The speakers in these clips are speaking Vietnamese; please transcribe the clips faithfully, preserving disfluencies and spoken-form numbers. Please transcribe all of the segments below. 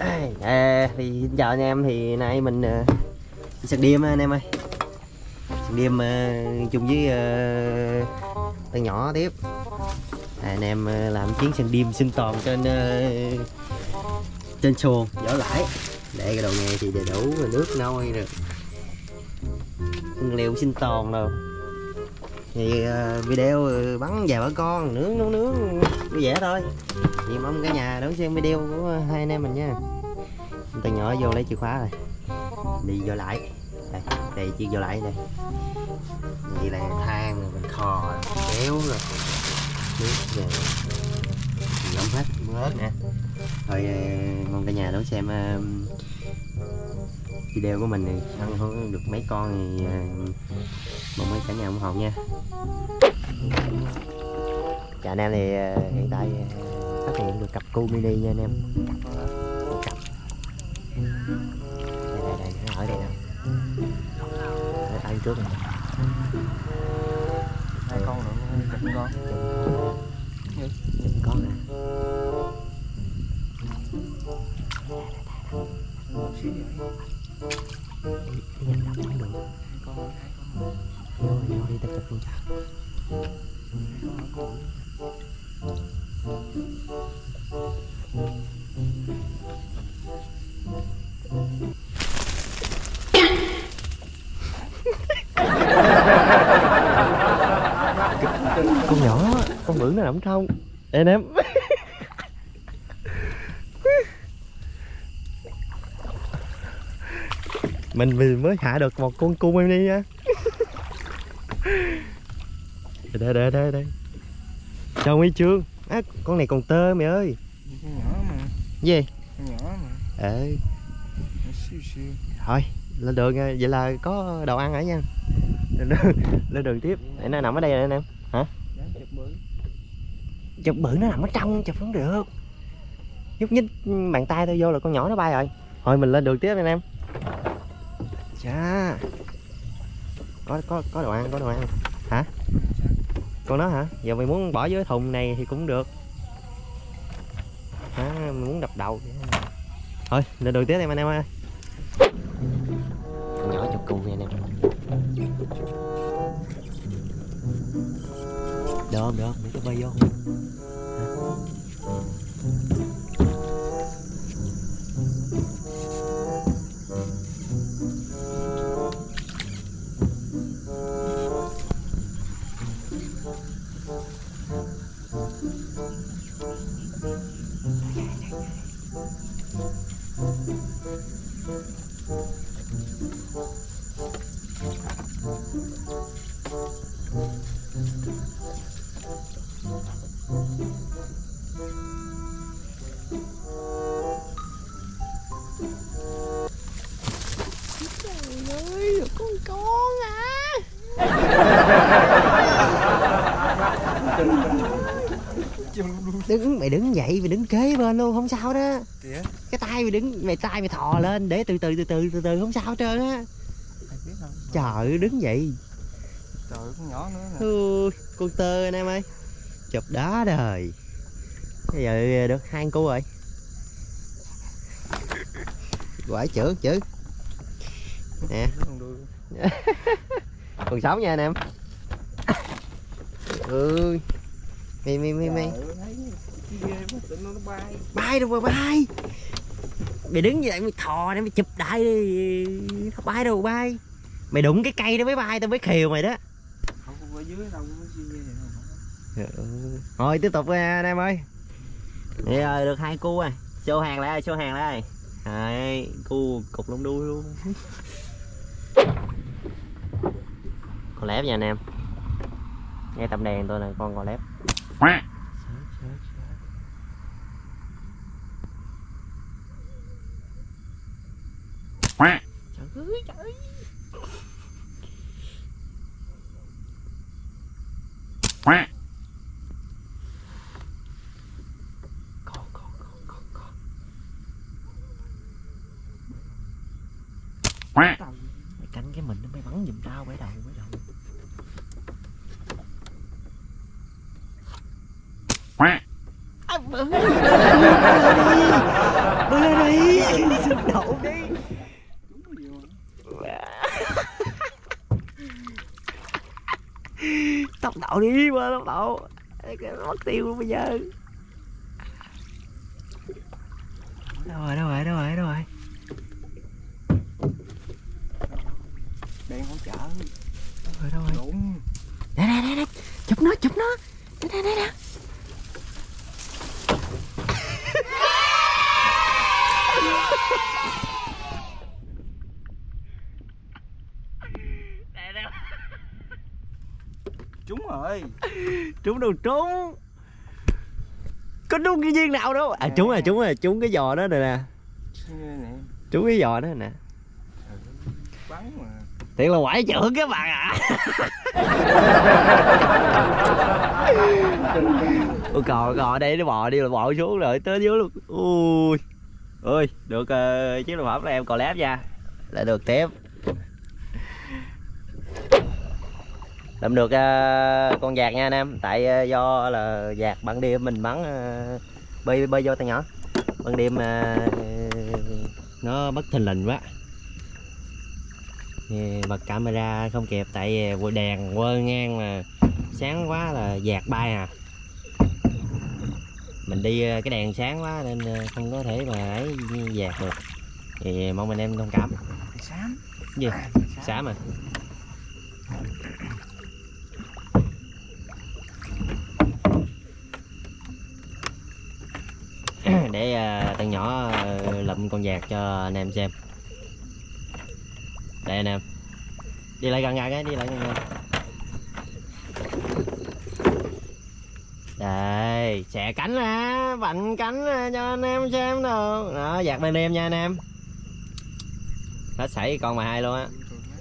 À, thì xin chào anh em, thì nay mình uh, đi săn đêm anh em ơi. Săn đêm uh, chung với uh, Tân Nhỏ tiếp. À, anh em uh, làm chuyến săn đêm sinh tồn trên uh, trên xuồng vỏ lãi. Để cái đồ nghề thì đầy đủ nước nôi rồi liệu sinh tồn đâu. Thì uh, video uh, bắn vài bà con nướng nấu nướng vui vẻ thôi. Thì mong cả nhà đón xem video của hai anh em mình nha. Tân Nhỏ vô lấy chìa khóa rồi, đi vô lại đây, đây chiên vô lại đây, vậy là than rồi mình kho kéo rồi nước rồi ngâm hết muối ớt nè. Thôi mong cả nhà đón xem uh, video của mình thì ăn không được mấy con thì uh, mong mấy cả nhà ủng hộ nha. Chào anh em, thì uh, hiện tại uh, phát hiện được cặp cu mini nha anh em. Cặp đây đây đây, nó ở đây nè, ở tay trước này. Hai con nữa, chụp con, chụp con nè. Đi nhanh đâu cũng được. Vô vô đi ta chụp luôn cho. Con nhỏ, con bự nó nằm trong. Đây anh em. Mình vì mới hạ được một con cung em đi nha. Đây đây đây đây. Chào Huy Trương. À, con này còn tơ mày ơi. Con nhỏ mà. Gì? Con nhỏ mà. Ờ. Siêu siêu. Thôi, lên đường vậy là có đồ ăn ở nha. Lên đường, lên đường tiếp. Để nó nằm ở đây rồi anh em. Hả? Chụp bự. Chụp bự nó nằm ở trong, chụp không được. Nhúc nhích bàn tay tôi vô là con nhỏ nó bay rồi. Thôi mình lên đường tiếp anh em. Chà. Có có có đồ ăn, có đồ ăn. Hả? Con đó hả? Giờ mày muốn bỏ dưới thùng này thì cũng được. Hả? Mày muốn đập đầu. Thôi, lên đường tiếp em anh em ơi. Con nhỏ chụp cu nha anh em. Được không? Được không? Để tôi bơi vô không? Con con à. Đứng mày đứng dậy mày đứng kế bên luôn không sao đó. Kìa. Cái tay mày đứng mày tay mày thò lên để từ từ từ từ từ từ không sao hết trơn á. Trời ơi đứng dậy. Trời ơi, con nhỏ nữa nè. Ừ, con tơ anh em ơi. Chụp đá đời. Bây giờ được hai con cu rồi. Quải chữ chữ. Nè. Còn sống nha anh em. Ừ. Mày mày mày mày. Bay đâu mà bay. Mày đứng vậy mày thò để mày chụp đại đi. Không bay đâu bay. Mày đụng cái cây đó mới bay tao mới khều mày đó. Không ở dưới đâu có thôi tiếp tục nha anh em ơi. Vậy rồi được hai cu rồi. Show hàng lại, show hàng lại. Đấy, cu cục lông đuôi luôn. Con lép nha anh em. Nghe tầm đèn tôi là con con lép. Trời ơi trời. Con con con con con. Mày canh cái mình nó mới bắn giùm tao bể đầu bể đầu. À, bự, bự, bự, lên đi, đậu đi. Tốc độ đi mà, tốc độ mất tiêu luôn bây giờ. Đâu rồi, đâu rồi, đâu rồi, đâu rồi. Đang hỗ trợ. Đâu rồi, đâu rồi. Đúng. Nè nè nè nè, chụp nó, chụp nó. Nè nè nè nè. Trúng rồi. Trúng đâu trúng. Có trúng cái viên nào đâu. À trúng rồi, trúng rồi, trúng cái giò đó rồi nè. Trúng cái giò đó nè. Bắn mà. Thiệt là quải trưởng các bạn ạ. Ôi cò cò đây nó bò đi rồi bò xuống rồi tới dưới luôn. Ui. Ơi, được uh, chiếc đồ phẩm là em còn lép nha. Lại được tiếp. Làm được uh, con vạc nha anh em. Tại uh, do là vạc ban đêm mình bắn uh, bơi bơi vô tay nhỏ. Ban đêm uh, nó bất thình lình quá. Bật camera không kịp tại vì đèn quơ ngang mà sáng quá là vạc bay à. Mình đi cái đèn sáng quá nên không có thể mà ấy vạc được. Thì mong anh em thông cảm. Xám. Gì? Xám à? Để uh, thằng nhỏ uh, lụm con vạc cho anh em xem. Đây anh em. Đi lại gần gần cái, đi lại gần gần. Đây, xẻ cánh ra, vặn cánh ra cho anh em xem đâu. Đó, vạc ban đêm nha anh em. Hết sảy con mà hai luôn á.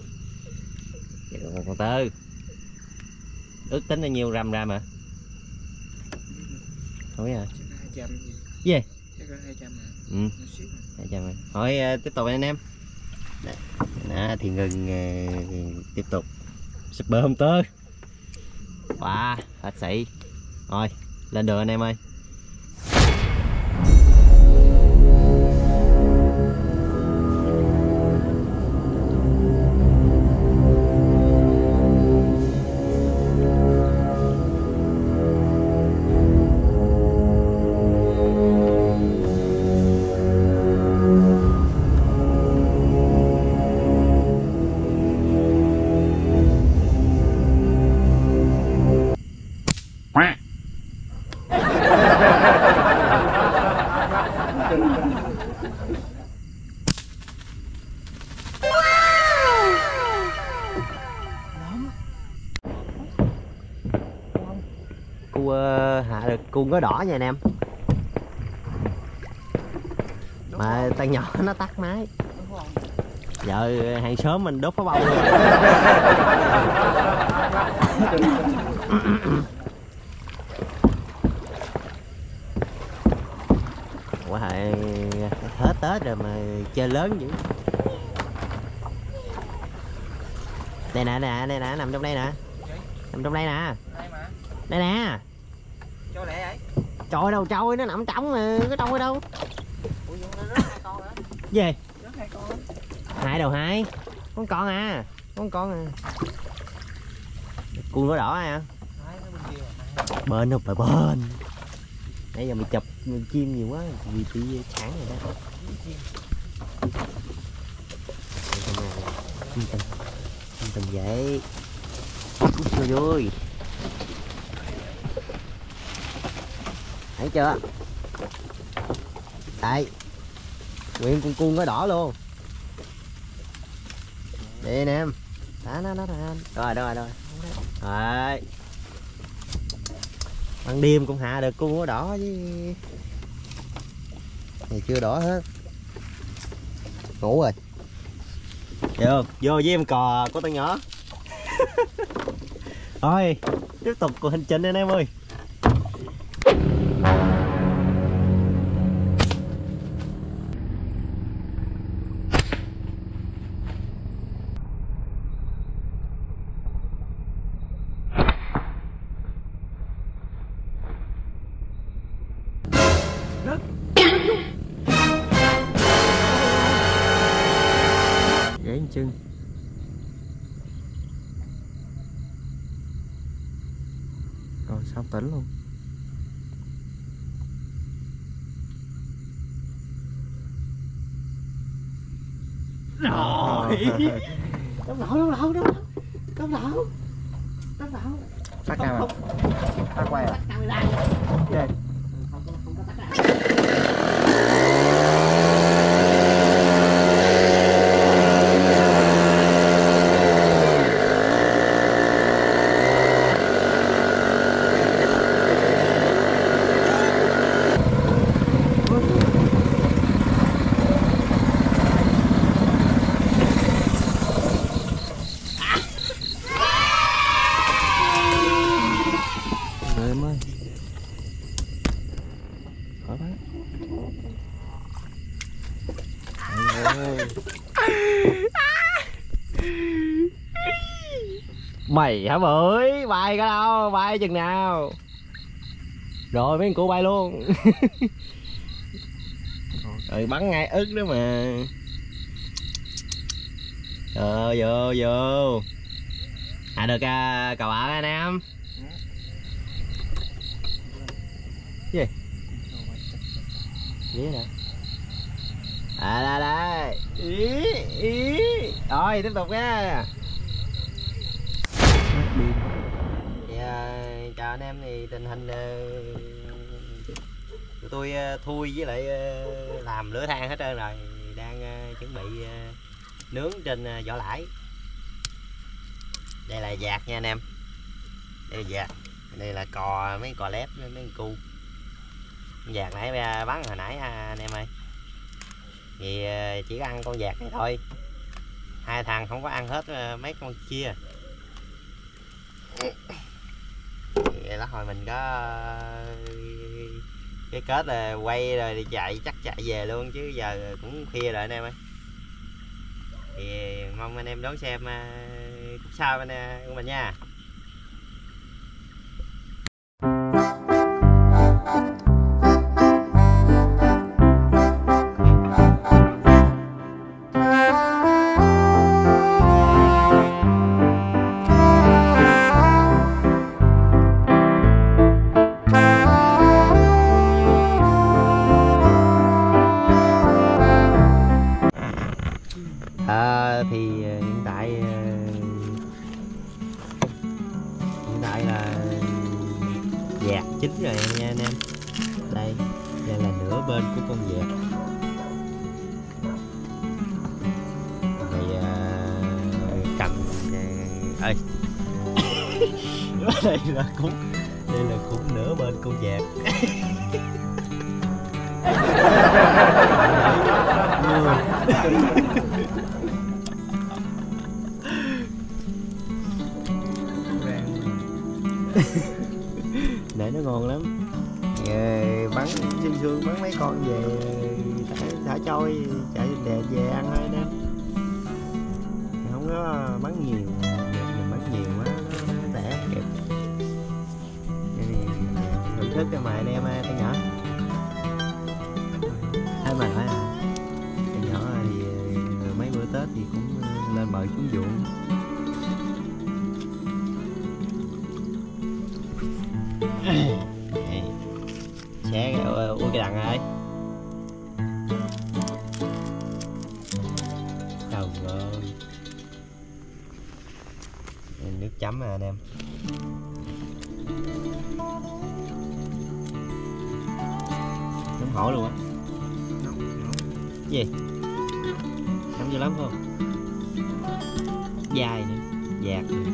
Còn tư. Ước tính bao nhiêu gram ra mà. Không biết hả? Gì? Chắc có hai trăm mà. Ừ. hai trăm rồi. Thôi uh, tiếp tục anh em. Đó, thì ngừng uh, tiếp tục. Super không tơ. Wow, hết sảy. Rồi, lên đường anh em ơi. Cu uh, hạ được cu ngó đỏ nha anh em. Mà tay nhỏ nó tắt máy. Giờ hàng xóm mình đốt pháo bông luôn. Ủa hại hết Tết rồi mà chơi lớn dữ. Đây nè, nè, đây nè, nằm trong đây nè. Nằm trong đây nè. Đây nè. Trôi lẹ vậy? Trôi đâu trôi, nó nằm trong mà, có trôi đâu. Ủa vậy nó rớt hai con hả? Gì? Rớt hai con. Hai đầu hai. Con con à. Con con à. Cuồng nó đỏ à. Bên không phải bên. Nãy giờ mày chụp mày chim nhiều quá vì tí sáng rồi đó. Không tình. Không tình vậy. Cút vô vui. Thấy chưa? Đây. Nguyên con cuông nó đỏ luôn. Đây anh em. Đó nó nó rồi rồi rồi. Rồi. Ban đêm cũng hạ được cuông nó đỏ với. Này chưa đỏ hết. Ngủ rồi. Vô, vô với em cò của con nhỏ. Thôi, tiếp tục cuộc hành trình anh em ơi. chân. Rồi sao tỉnh luôn. Rồi. Đóng lỗ, đóng lỗ, đóng lỗ. Đóng lỗ. Đóng lỗ. Tắt camera. Tắt quay à? Tắt camera. Okay. Không có không có tắt camera. Em ơi, khỏi bắn. Mày hả bưởi, bay cả đâu, bay chừng nào. Rồi mấy con cụ bay luôn. Rồi bắn ngay ức đó mà. Ờ vô vô. À được à, cậu ở anh em. Gì? Gì nè. À đây đây. Ý ý. Rồi tiếp tục nha. Thì, uh, chào anh em, thì tình hình uh, tụi tôi uh, thui với lại uh, làm lửa than hết trơn rồi, đang uh, chuẩn bị uh, nướng trên uh, vỏ lãi. Đây là dạt nha anh em, đây là dạt, đây là cò, mấy cò lép mấy con cu. Dạt nãy bắn hồi nãy anh em ơi, thì uh, chỉ có ăn con dạt này thôi, hai thằng không có ăn hết uh, mấy con kia. Thì lát hồi mình có cái kết là quay rồi đi chạy, chắc chạy về luôn chứ giờ cũng khuya rồi anh em ơi. Thì mong anh em đón xem khúc sau bên của mình nha. À, thì hiện tại hiện tại là dạt chín rồi nha anh em. Đây, đây là nửa bên của con dạt. Thì uh, cầm uh, ơi đây là cũng đây là cũng nửa bên con dạt. Để nó ngon lắm. Về bắn xương xương bắn mấy con về thả, thả trôi chạy đè về ăn thôi nè, không có bắn nhiều, mình bắn nhiều quá nó tẻ kịp. Thưởng thức cho mày anh em tay nhỏ, thấy mày phải à, tay nhỏ thì mấy bữa Tết thì cũng lên bờ xuống ruộng. Xé cái ui cái đằng ơi. Trời ơi, nước chấm à anh em. Nóng hổi luôn á. Gì nóng dữ lắm không, dài nữa, dạt nữa.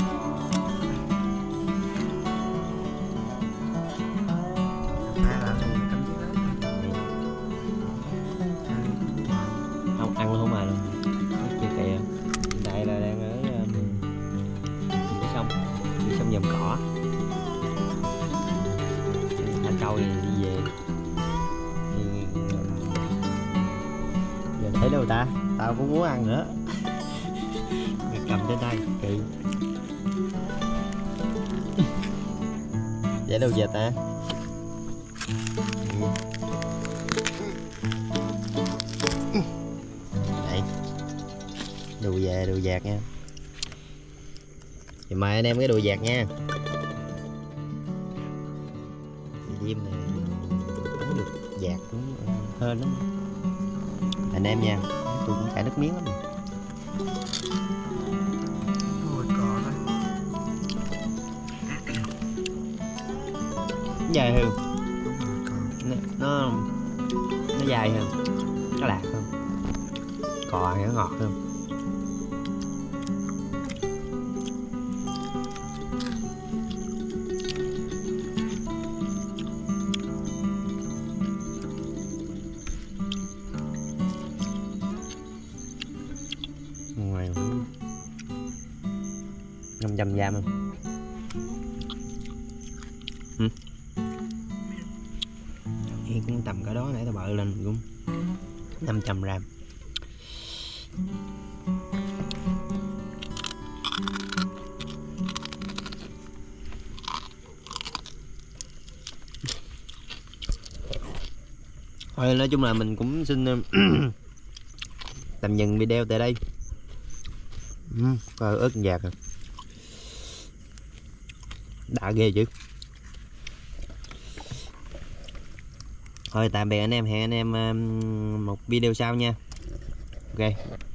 Không ăn luôn không mà luôn, chưa kìa. Đây là đang ở cái sông, cái sông dầm cỏ. Thả trâu thì đi về. Thì giờ thấy đâu ta, tao cũng muốn ăn nữa. Cầm trên tay kỳ. Vậy đâu về ta? Đây. Đùi về đùi dạt nha. Thì mời anh em cái đùi dạt nha. Diêm này bắn được dạt cũng hên lắm anh em nha. Tôi cũng chảy nước miếng lắm. Ôi cò thôi. Dài hơn Đúng rồi, cò. nó nó dài hơn, nó lạc hơn, cò thì nó ngọt hơn. Ngoài năm trăm gram không? Ừ. Thì cũng tầm cỡ đó, nãy tao bợ lên cũng năm trăm gram. Thôi nói chung là mình cũng xin tạm dừng video tại đây. Ừ, coi ớt dạt rồi. Đã ghê chứ. Thôi tạm biệt anh em, hẹn anh em một video sau nha. Ok.